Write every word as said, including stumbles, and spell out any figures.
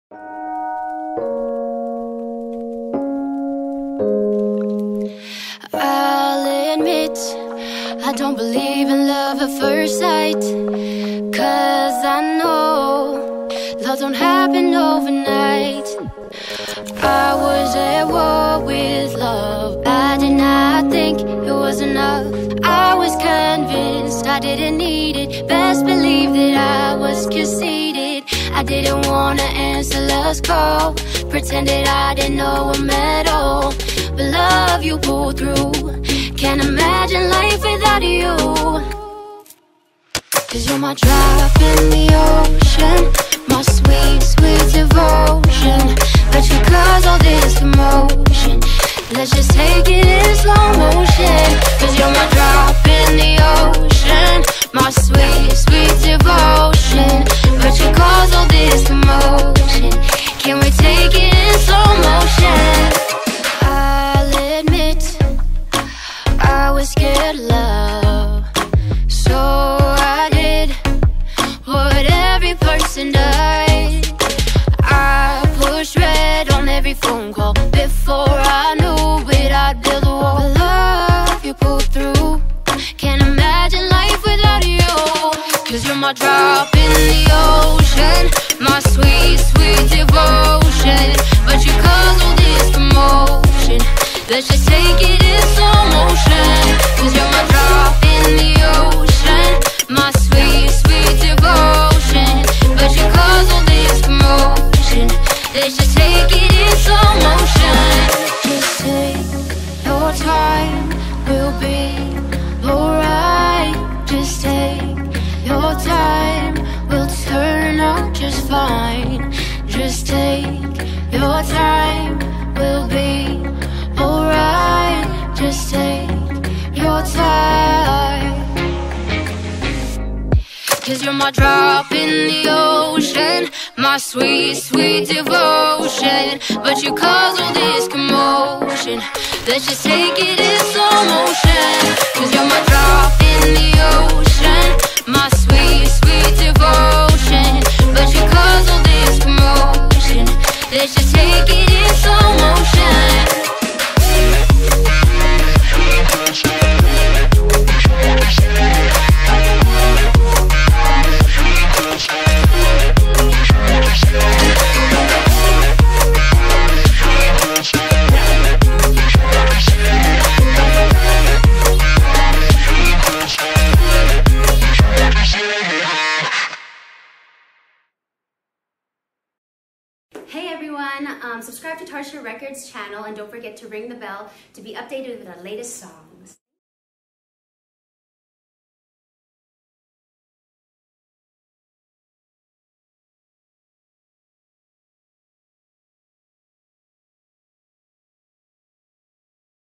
I'll admit I don't believe in love at first sight, 'cause I know love don't happen overnight. I was at war with love. I did not think it was enough. I was convinced I didn't need it. Best believe that I was conceited. I didn't wanna answer love's call, pretended I didn't know him at all. But love, you pulled through. Can't imagine life without you. 'Cause you're my drop in the ocean, my sweet, sweet devotion. But you cause all this commotion, let's just take it in slow motion. 'Cause you're my drop in the ocean, my sweet, sweet devotion. But you cause all this commotion, can we take it in slow motion? I'll admit I was scared of love, so I did what every person does. I pushed red on every phone call. Before I knew it, I'd build a wall. But love, you pulled through. Can't imagine life without you. 'Cause you're my drop in the ocean, my sweet, sweet devotion. But you cause all this commotion, let's just take it in slow motion. 'Cause you're my drop in the ocean, my sweet, sweet devotion. But you cause all this commotion, let's just take it in slow motion. Just take your time, we'll be alright. Just take your time, we'll turn out just fine. Just take your time, we'll be alright. Just take your time. 'Cause you're my drop in the ocean, my sweet, sweet devotion. But you cause all this commotion, let's just take it in slow motion. 'Cause you're my drop in the ocean, my sweet, sweet devotion. But you cause all this commotion, let's just take it in slow motion. Hey everyone, um, subscribe to Tarsha Records channel and don't forget to ring the bell to be updated with our latest song.